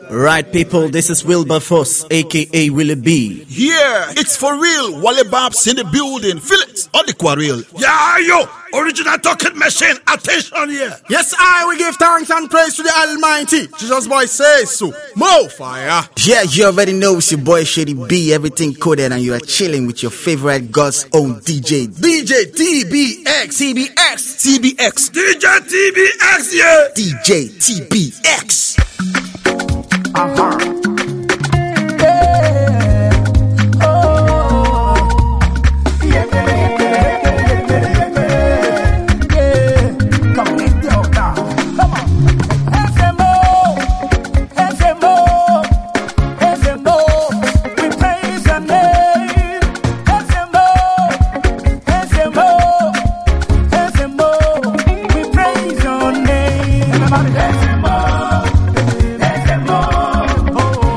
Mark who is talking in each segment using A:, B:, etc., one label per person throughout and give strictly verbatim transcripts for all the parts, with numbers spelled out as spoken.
A: Right, people, this is Wilberforce, aka Willie B.
B: Yeah, it's for real. Wale Babs in the building. Feel it on the quarrel.
C: Yeah, yo, original talking machine. Attention here.
D: Yes, I will give thanks and praise to the Almighty. Jesus boy says so. More fire.
A: Yeah, you already know it's your boy Shady B, everything coded, and you are chilling with your favorite God's own D J.
D: D J T B X.
B: T B X. T B X.
C: D J T B X, yeah.
A: D J T B X.
E: Uh-huh.
F: Oh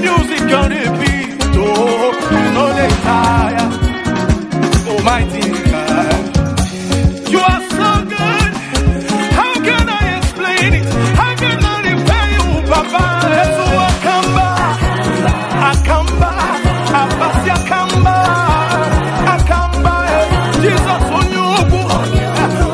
F: music on repeat, oh, you know they tire. Almighty God, you are so good. How can I explain it? How can I repay you, Papa? Let's walk, come back. I come back. I pass ya, come back. I come back. Jesus, on you, on you,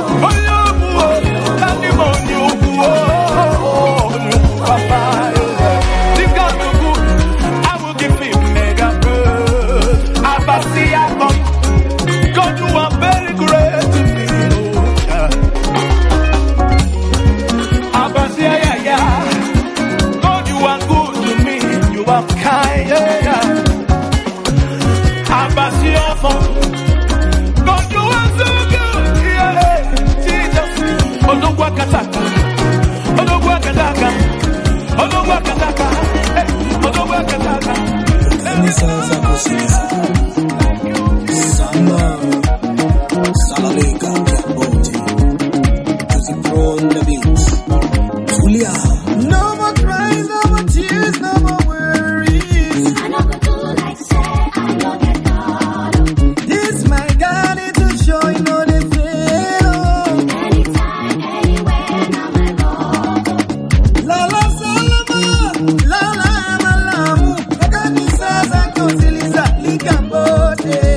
F: and him on you, on you, Papa. This God is good. I will give him mega praise. I pass ya, come. God, you are very great to me, oh God. Abba, yeah, yeah, yeah. God, you are good to me. You are kind, yeah, yeah. Abba, yeah, God, you are so good, yeah. Jesus, Odogwa Kataka, Odogwa Kataka, Odogwa Kataka, Odogwa Kataka.
G: Samba, Salaleka, Bote, Josie Pro on the beats, Julia.
H: No more cries, no more tears, no more worries. I know go do like say, I know get God. This my God is to show you know they fail. Anytime, anywhere, now my God. La la salama, la la malamu. Kagani sasa kosiliza likambote.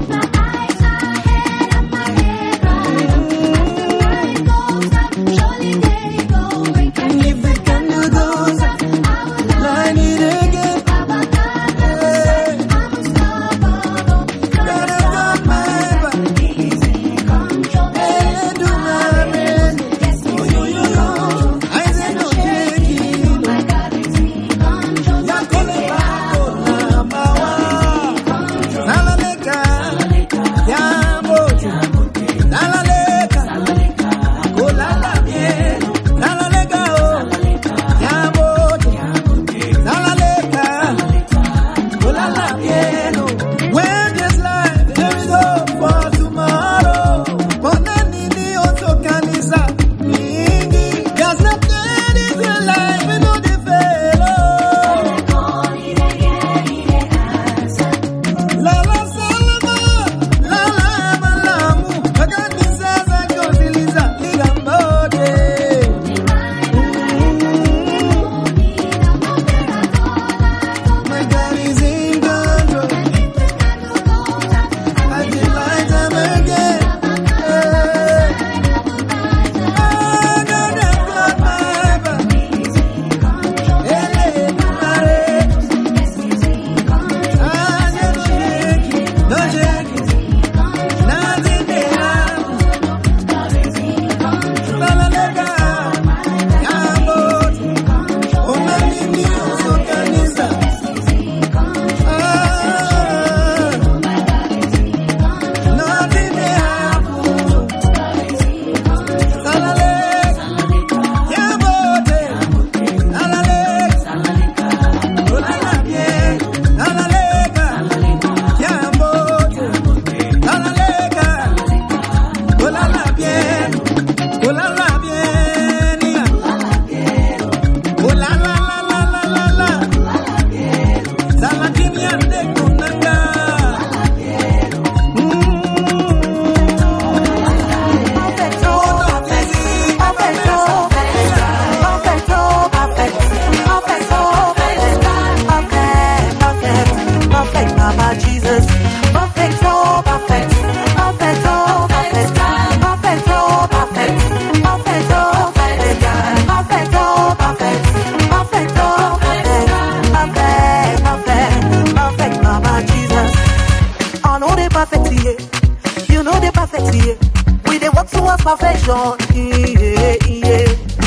I: perfection. Yeah, yeah.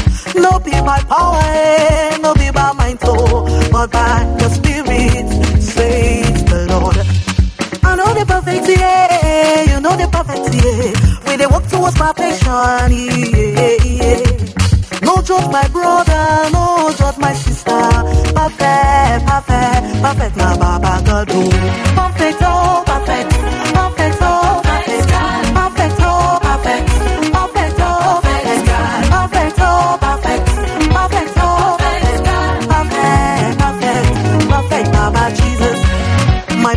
I: No be by power, no be by my soul, but by the Spirit, says the Lord. I know the perfect, yeah. You know the perfect, yeah. We they walk towards perfection, yeah, yeah. No judge my brother, no judge my sister. Perfect, perfect, perfect, na Baba God. Perfect, oh, perfect, perfect, oh, perfect, perfect, oh, perfect, perfect, oh, perfect, perfect, oh, perfect, perfect, oh, perfect, perfect, perfect, perfect,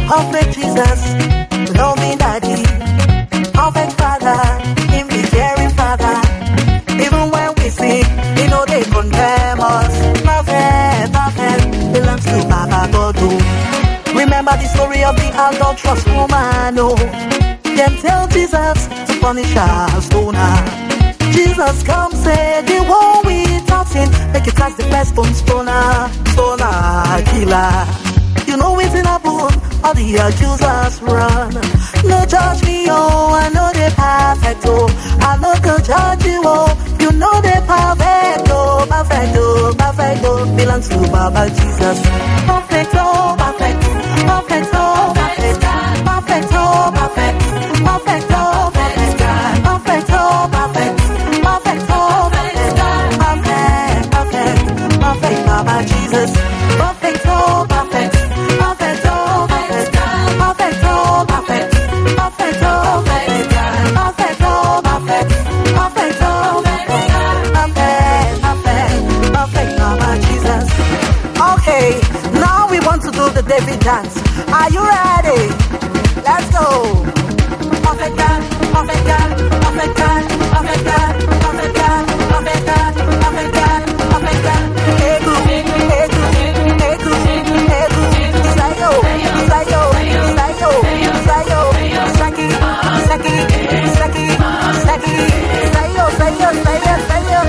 I: Perfect Jesus, loving daddy. Perfect Father, him the caring Father. Even when we sin, you know they condemn us. Perfect, perfect, belongs to Baba God. Remember the story of the adulterous woman, oh. Them tell Jesus to punish her stoner. Jesus come say the one without sin, make it as the best bone stoner, stoner, killer. You know it's in a book, all the accusers run. No judge me, oh, I know they perfect, oh. I know go judge you, oh. You know they perfect, oh, perfect, oh, perfect, oh. Belongs to Baba Jesus. Perfect, oh, perfect, perfect, oh, perfect, perfect, oh, perfect, perfect, oh, perfect, perfect, oh, perfect, perfect, oh, perfect, perfect, perfect, perfect, Baba Jesus. Perfect, oh, perfect. Perfect, oh, perfect, perfect, oh, perfect, perfect, oh, perfect, perfect, oh, perfect, perfect, oh, perfect, perfect, perfect, Mama Jesus. Okay, now we want to do the David dance. Are you ready? Let's go. Perfect God, perfect God, perfect God, perfect God, perfect God, perfect God, perfect God, perfect God. Hey, good, hey, good, hey, good, hey, good. Sayo, sayo, sayo, sayo, saki, saki, saki, saki, sayo, sayo, sayo, sayo.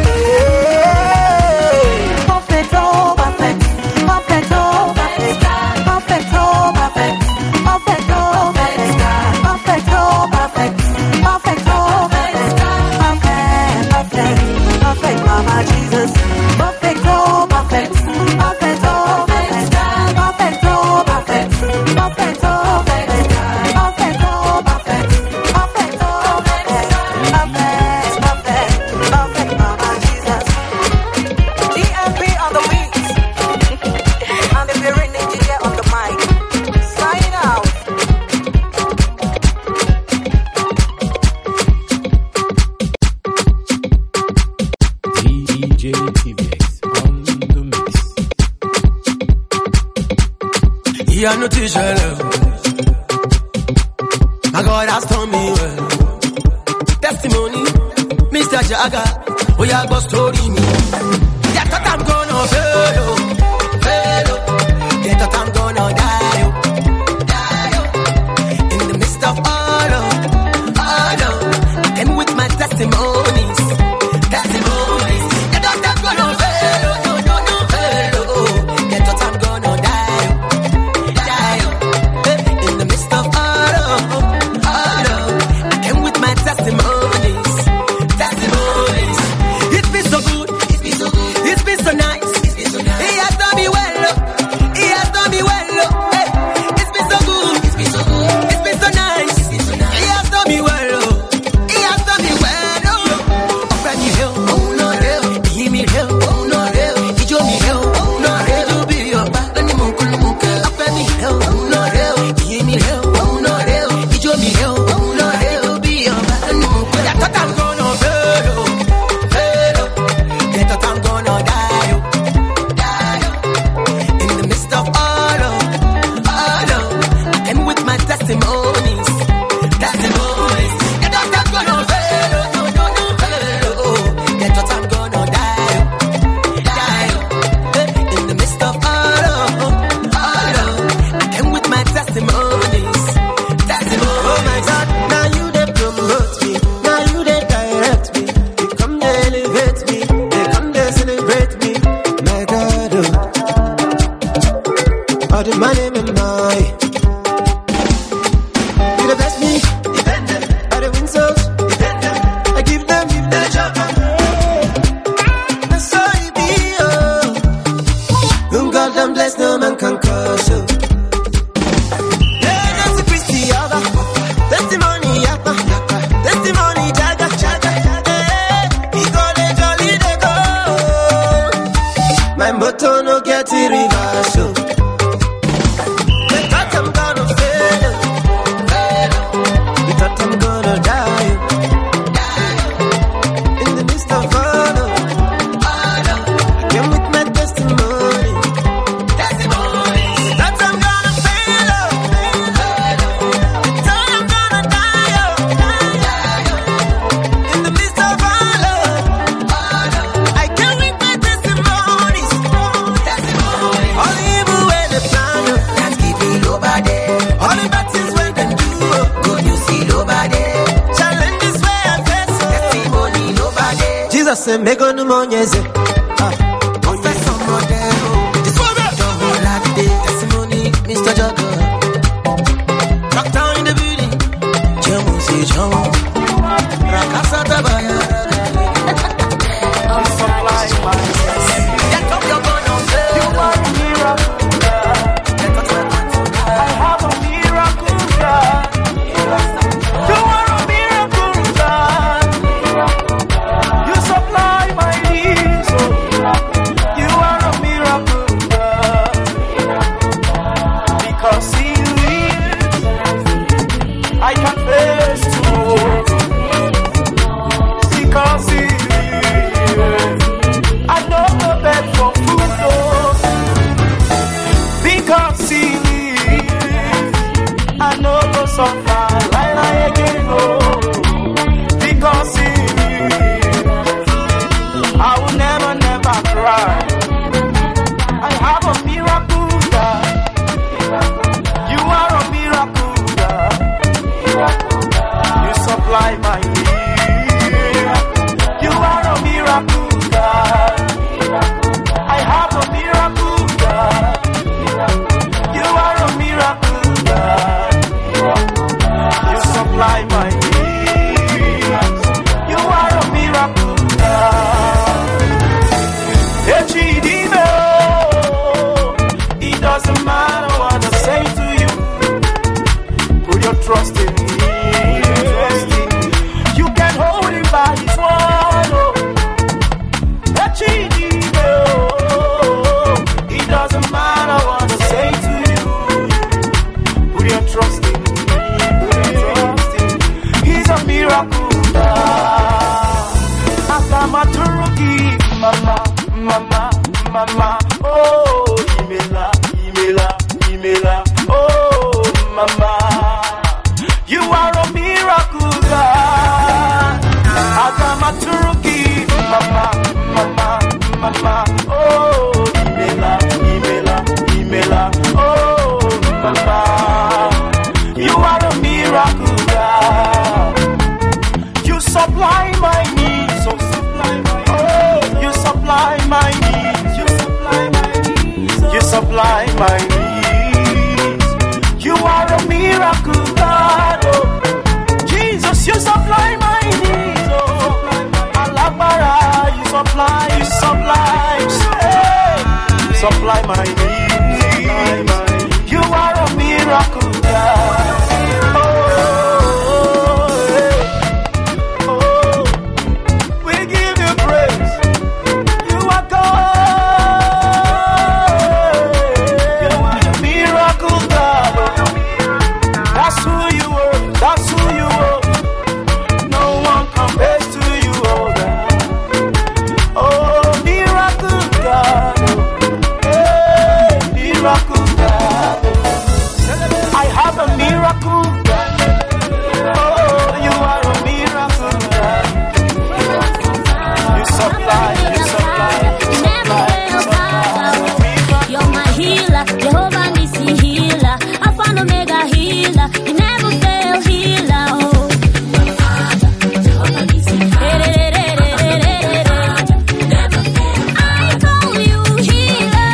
I: Perfect, oh, perfect, perfect, oh, perfect, perfect, oh, perfect, perfect, oh, perfect, perfect, oh, perfect, perfect, oh, perfect, perfect, perfect, perfect, Mama Jesus. Perfect, oh, perfect, perfect, oh, perfect, perfect, oh, perfect, perfect, oh, perfect, perfect, oh, perfect, perfect, oh, perfect, perfect, perfect, perfect, Mama Jesus. D M P on the beats, and if you're in it, you get on the mic. Sign out.
J: D J T V X on the mix.
K: He had no teacher love. My God has done me well. Testimony, Mister Jagger. Oh yeah, go story me. They thought I'm gonna fail, oh, fail, oh. They thought I'm gonna die, oh, die, oh. In the midst of all of, all of, I came with my testimonies, testimonies. They thought I'm gonna fail, oh, no, no, no, fail, oh. They thought I'm gonna die, oh, die, oh. In the midst of all of, all of, I came with my testimonies, testimonies. It's been so good, it's been so good, it's been so nice. He has done me well, oh. He has done me well, oh. Hey, it's been so good, it's been so good, it's been so nice. He has done me well, oh. He has done me well, oh. Open me hell, oh no hell. Hear me hell, oh no hell. He show me hell, oh no hell. You be your back, and you move, move. Open me hell, oh no hell. Hear me hell, oh no hell. He show me hell, oh no hell. You be your back, and you move. I thought I'm gonna fail, oh, fail, oh. They thought I'm gonna die, oh, die, oh. In the midst of all of, all of, I came with my testimonies, testimonies. They thought I'm gonna fail, oh, no, no, no, fail, oh. They thought I'm gonna die, oh, die, oh. In the midst of all of, all of, I came with my testimonies, testimonies. Oh my God, now you they promote me, now you they direct me. You come they elevate me, they come they celebrate me. My God, oh, all the money in my, you the best me, all the win souls, I give them, give them job. That's how it be, oh. Whom God done bless, no man can curse, oh. Yeah, that's a Christy, Abba. Testimony, Abba. Testimony, Jaga, Jaga. Eh, he go, they jolly, they go. My motto no get it reverse, oh. They thought I'm gonna fail, oh, fail, oh. They thought I'm gonna die, oh, die, oh. In the midst of all of, all of, I came with my testimony, testimony. say make no more yes. Professor Modelo. This one don't like the testimony, Mister Jagger. Rock down in the building. Jamo say jamo. Rakasa tabaya.
F: I'm supply my
K: Get up your gun and say
F: you are a miracle. I have a miracle God. You are a miracle God. You supply my needs. Oh. You are a miracle God. Because He lives, I can face tomorrow. Because He lives, I know the bed for food. Oh. Because He lives, I know the suffer like I again. Oh. Because He lives, I will never, never cry. I have a miracle God. You are a miracle God. You supply my need. You are a miracle God. I have a miracle God. You are a miracle God. You supply my needs. You are a miracle God. Echidime, it doesn't matter what I say to you. Put your trust in me. You can hold Him by His word. Oh. Echidime, it doesn't matter what I say to you. Put your trust in me. Put your trust in me. He's a miracle God. Akamaturuki, mama, mama, mama. Oh, Imela, Imela, Imela. Oh, mama. You are a miracle God. Akamaturuki, mama, mama, mama. Oh, Imela, Imela, Imela. Oh, mama. You are a miracle God. You supply my needs. Oh, supply my oh, you supply my needs. You supply my needs. You supply my needs. You are a miracle God. Oh, Jesus, you supply my needs. Oh, Alabara, you supply, you supply, hey, supply my needs. You are a miracle God. Oh, hey. Oh, we give you praise. You are God. You are a miracle God. That's who you are. That's who you are. No one compares to you, oh God. Oh, miracle God. Hey, miracle God. I have a miracle God. Oh, you are a miracle God. You supply, you supply, you supply, you supply.
L: You're my healer, Jehovah Nissi healer, Alpha and Omega healer, you never fail healer. Oh, my Father, Jehovah Nissi, I call you healer.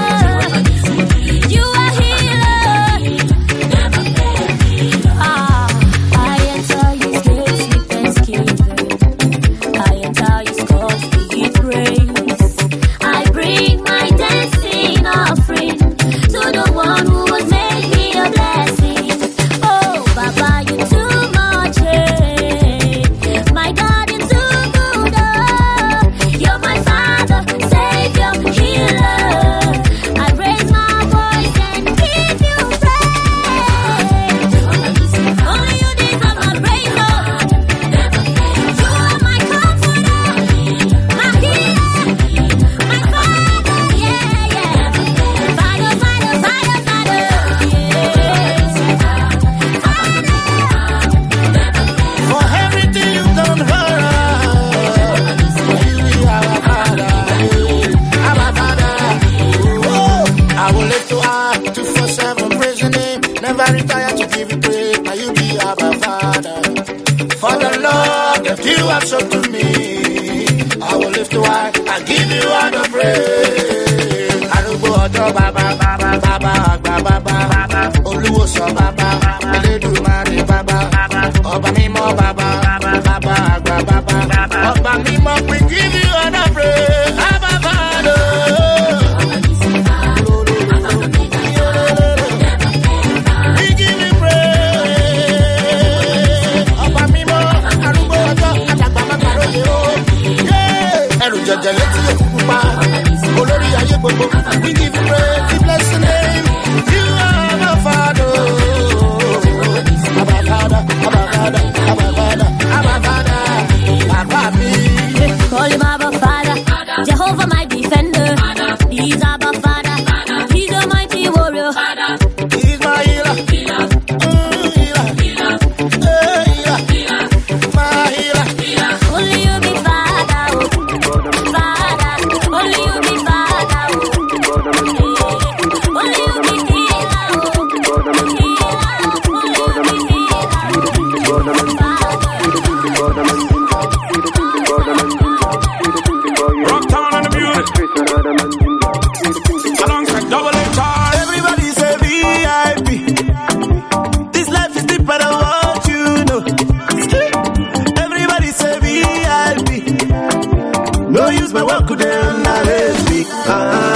L: You are healer, never fail healer. Ah, I enter His gates with thanksgiving. I enter His courts with praise. I bring my dancing offering to the one who has made me a blessing. Oh, Baba, you too much, eh? My God, you too good, oh. You're my Father, Savior, healer. I raise my voice and give you praise. Only you deserve my praise, Lord. You are my comforter, my healer, my Father, yeah, yeah. Father, Father, Father, Father, yes.
F: For everything you've done for us, you are our Father, our Father. Oh, I will lift you up two four seven, praise your name. Never retire to give you praise. Now you be our Father. For the love that you have shown to me, I will
M: is to why I give you all the praise. Arúgbó ọjọ́ bàbá bàbá bàbá àgbà bàbá olúwòsàn bàbá Elédùmarè bàbá ọba mímọ́ bàbá bàbá àgbà bàbá ọba mímọ́ we give you all the praise. Abba Father. We give you praise. Ọba mímọ́ arúgbó ọjọ́ àdàgbà bàbá lóye o. Ẹrù jẹjẹ létí lè kúkú pa. Olórí ayé gbogbo, we give you praise, we bless your name. You are my Father. Abba Father, Abba Father, Abba Father, Abba Father, Abba me.
L: Call him Abba Father, Jehovah my defender. He's Abba Father, he's a mighty warrior.
M: He's my healer, mm, healer, eh, healer, my healer.
L: Only you be Father, oh. Father, only you be Father, oh. Only you be healer, oh. Healer, only you be healer.
F: Rocktown and the music. Alongside Double H R.
M: Everybody say V I P. This life is deeper than what you know. Everybody say V I P. No use my work with them, now let's be. Ah,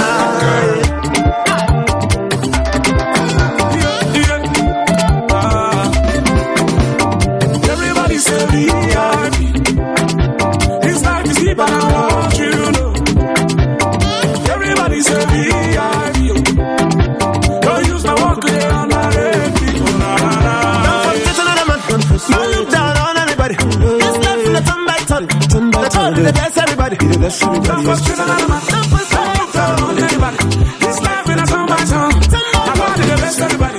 F: Everybody say V I P. This life is deeper than what you know. Everybody say V I P. Don't use my walk today on my red people.
M: no look down on anybody. This life is a turn by turn. That's all the best everybody.
F: Don't fuss with another man. Don't fuss down on anybody. This life in a song by song. Nobody the best everybody.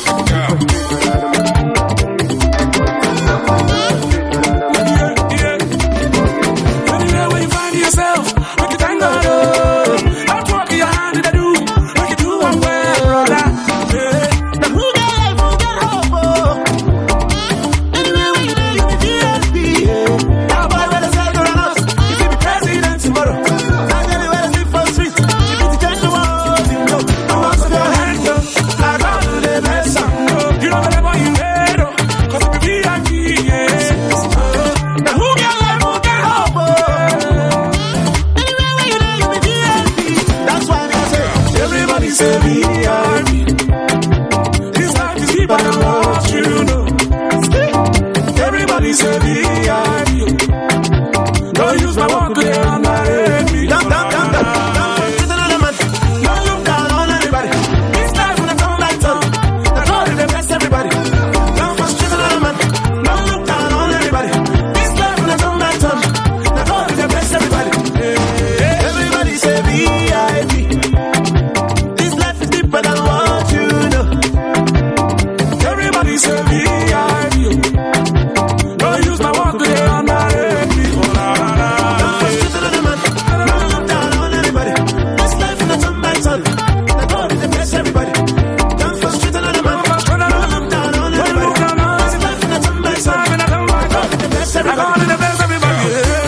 F: Anywhere where you find yourself, make you thank God. Oh, don't walk in your hand in the do. Make you do one well, brother. Yeah.
M: Now who get life, who get hope, oh. Anywhere we go, you be V I P, yeah. Now boy, where the side run us. If you be president tomorrow, now anywhere to sleep for the street. You be to change the world, you know.
F: Don't walk with your hands up. I got to the best song. You know whatever you made, oh. Cause it be V I P, yeah.
M: Now who get life, who get hope, oh. Anywhere where you go, you be V I P. That's why I say,
F: Everybody say V I P. This life is deeper than what you know. Everybody say V I P. Don't use my walk today on my red people.
M: down, down, down, down, down, to another man. No look down on anybody. This life when I come back turn. That's all the best everybody. Down for straight another man. No look down on anybody. This life when I come back turn. That's all the best everybody. Everybody say V I P. This life is deeper than what you know.
F: Everybody say V I P. Don't use my walk today on my red people.
M: Down for straight another man. No look down on anybody. This life when I come back turn. That's all the best everybody. Down for straight another man. No look down on anybody. This life when I come back turn. That's all the best
F: I
M: everybody.
F: got the best everybody.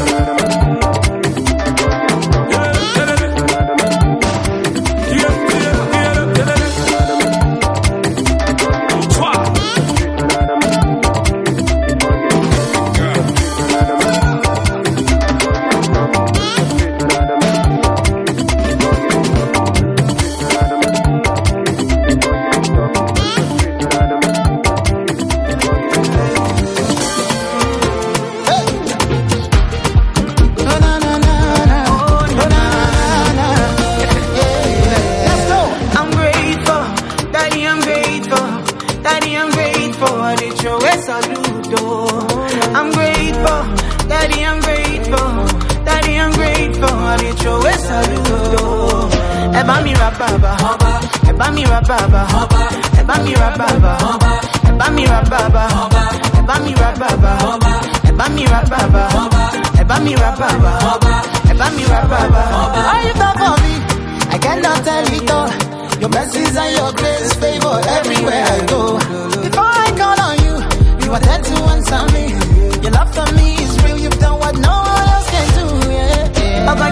H: I'm grateful, Daddy, I'm grateful, Daddy, I'm grateful. I did your way salute. I'm grateful, Daddy, I'm grateful, Daddy, I'm grateful. I did your way salute. Eba mi rababa, eba mi rababa, eba mi rababa, eba mi rababa, eba mi rababa, eba mi rababa, eba mi rababa, eba mi rababa. Are you there for me? I cannot tell it all. Your blessings and your grace favor everywhere I go. Before I call on you, you are there to answer me. Your love for me is real. You've done what no one else can do. Yeah, yeah. Baba,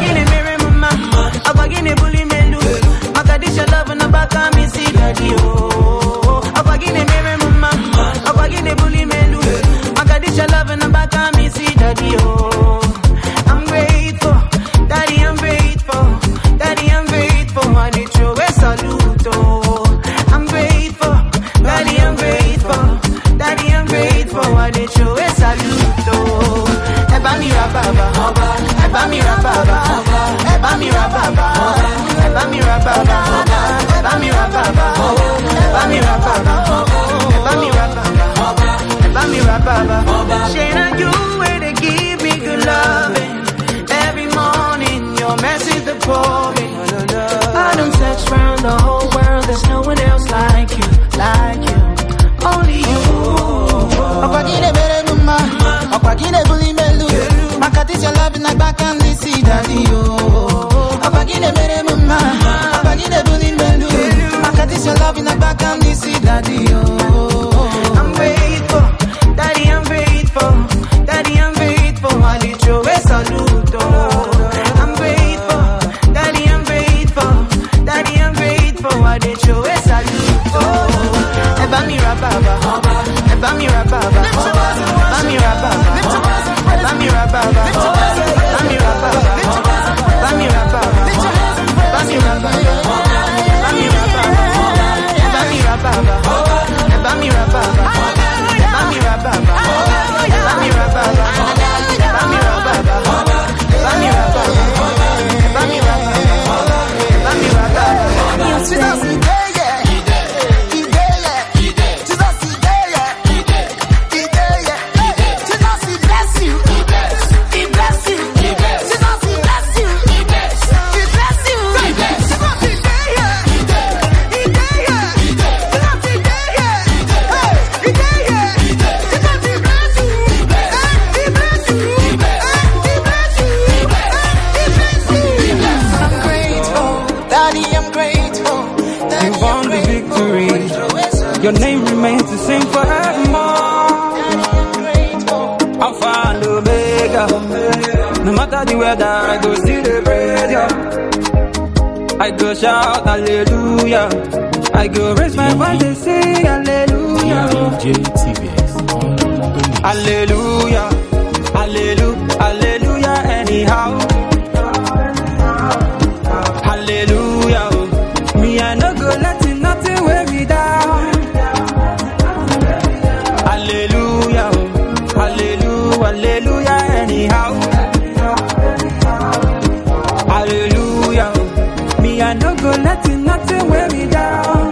N: search round the whole world, there's no one else like you, like you. Only you.
O: Opagine bere mama, opagine buli melu. Makatis your love in the back and this see daddy yo. Opagine bere mama, opagine buli melu. Makatis your love in the back and this see daddy yo.
N: I'm grateful, daddy I'm grateful, daddy I'm grateful. I did you a salute. I'm grateful, daddy I'm grateful, daddy I'm grateful. I did you a salute. Eba mi rababa, eba mi rababa, eba mi rababa, eba mi rababa, eba mi rababa, eba mi rababa, eba mi rababa, eba mi rababa, eba mi rababa, eba mi rababa, eba mi rababa, eba mi rababa, eba mi rababa, eba mi rababa, eba mi rababa, eba mi rababa.
J: Your name remains the same forevermore. Alpha and Omega. No matter the weather, I go still the praise you. I go shout hallelujah. I go raise my voice and say hallelujah. D J T V X on the mix. Hallelujah, hallelujah, hallelujah. Anyhow, hallelujah. Me I no go let it nothing weigh me down. Hallelujah, hallelujah, hallelujah, anyhow. Hallelujah, me I no go let it nothing weigh me down.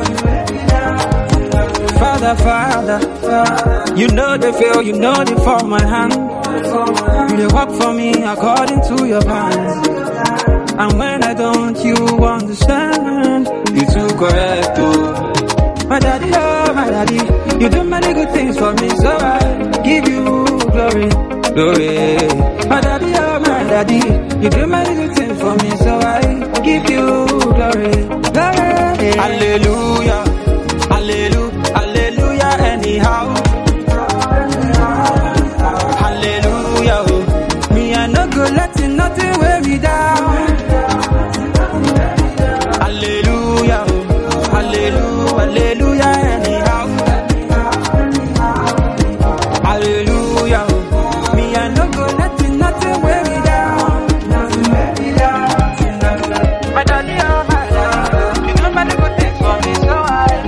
J: Father, Father, you know the feel, you know the form my hand. You dey work for me according to your plan. And when I don't, you understand. You too correct, oh. My daddy, oh, my daddy, you do many good things for me, so I give you glory, glory. My daddy, oh, my daddy, you do many good things for me, so I give you glory, glory. Hallelujah, hallelujah, hallelujah, anyhow. Hallelujah, oh. Me I no go let it nothing weigh me down. Hallelujah, hallelujah, hallelujah, anyhow. Hallelujah, me I no go let it nothing weigh me down. My daddy, oh my daddy, you do many good things for me, so I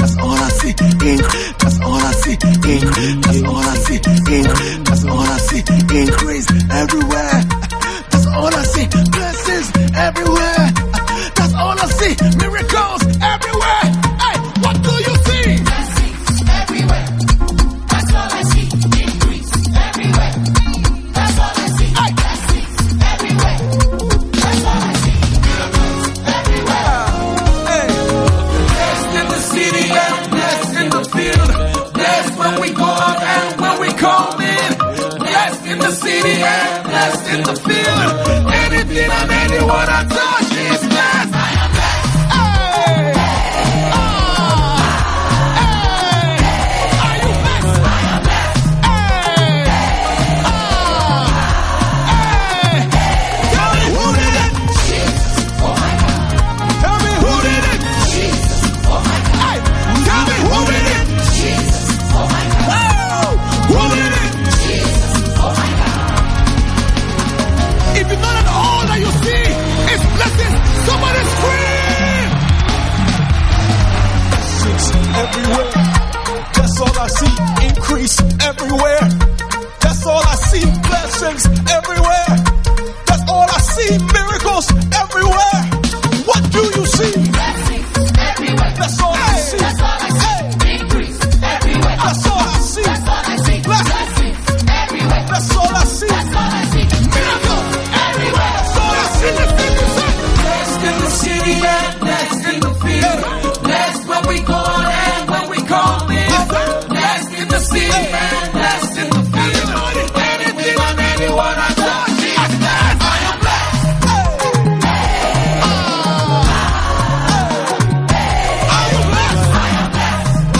P: That's all I see. Ink. That's all I see. Ink. That's all I see. Ink. That's all I see. Increase everywhere. That's all I see. Blessings everywhere. That's all I see. Miracles everywhere. Hey, what do you see? Blessings everywhere. That's all I see. Increase everywhere. That's all I see. Hey. Blessings everywhere. That's all I see. Miracles everywhere.
Q: Hey. Blessed in the city and blessed in the field. Blessed when we go out and when we come in. Blessed in the city and blessed in the field. Anything and anyone I touch is blessed. I am blessed. Hey. Ah. Hey. Are you blessed? I am blessed. Hey. Ah. Hey. Tell me who did it? Jesus. Oh my God. Tell me who did it? Jesus. Oh my God. Hey. Tell me who did it? Jesus. Oh my God. Woo. Who did it? Jesus. Oh my God. If you know that all that you see is blessings, somebody scream!
R: Blessings everywhere. That's all I see. Increase everywhere. That's all I see. Blessings everywhere. That's all I see. Miracles everywhere. What do you see? Blessings everywhere. That's all I see. That's all I see. Increase everywhere. That's all I see. That's all I see. Blessings everywhere. That's all I see. That's all I see. Miracles everywhere. That's all I see.
Q: Blessed in the city and blessed in the field. Blessed when we go out and when we come in. Blessed in the city and blessed in the field. Anything and anyone I touch is blessed. I am blessed. Are you blessed? I am blessed.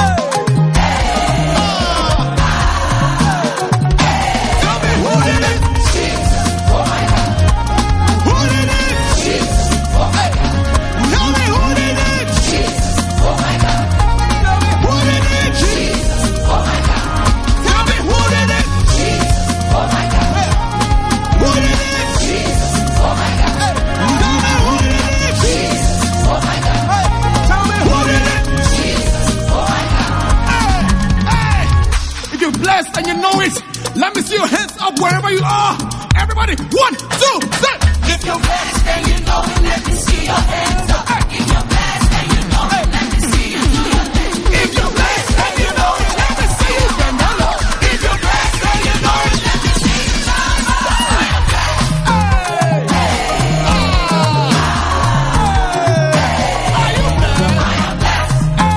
Q: Tell me who did it? Jesus. Oh my God. Who did it? Jesus. Oh my God. Tell me who did it? Jesus. Oh my God. Tell me who did it? Jesus. Oh my God. Tell me who did it? Jesus. Oh my God. Who did it? Jesus. Oh my God. Tell me who did it? Jesus. Oh my God. Tell me who did it? Jesus. Oh my God.
F: Hey, if you're blessed and you know it, let me see your hands up wherever you are. Everybody, one, two, three.
Q: If you're blessed and you know it, let me see your hands up. If you're blessed and you know it, let me see you do your thing. If you're blessed and you know it, let me see you bend down low. If you're blessed and you know it, let me see you shine low. I am blessed. Hey. Are you blessed? I am blessed.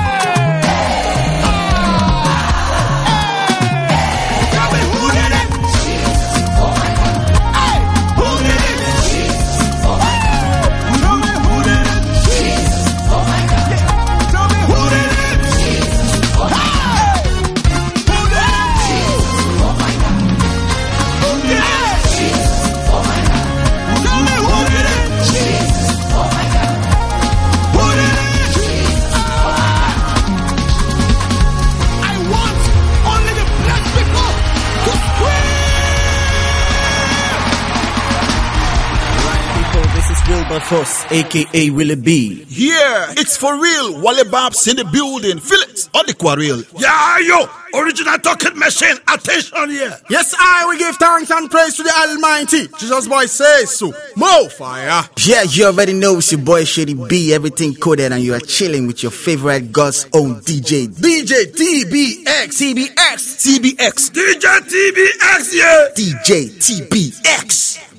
Q: Tell me who did it? Jesus. Oh my God. Hey, who did it? Jesus. Oh my God. Tell me who did it? Jesus. Oh my God. Tell me who did it? Jesus. Oh my God. Who did it? Jesus. Oh my God. Who did it? Jesus. Oh my God. Tell me who did it? Jesus. Oh my God. Who did it? Jesus. Oh my God. I want only the blessed people to scream.
A: People, this is Wilbur Foss, aka Willie B.
B: Yeah, it's for real. Wale Babs in the building. Feel it on the Quarrel.
C: Yeah, yo, original talking machine. Attention here.
D: Yes, I will give thanks and praise to the Almighty. Jesus boy says so. More fire.
A: Yeah, you already know it's your boy Shady B, everything coded, and you are chilling with your favorite God's own D J.
D: D J T B X.
A: T B X. T B X.
C: D J T B X, yeah.
A: D J T B X.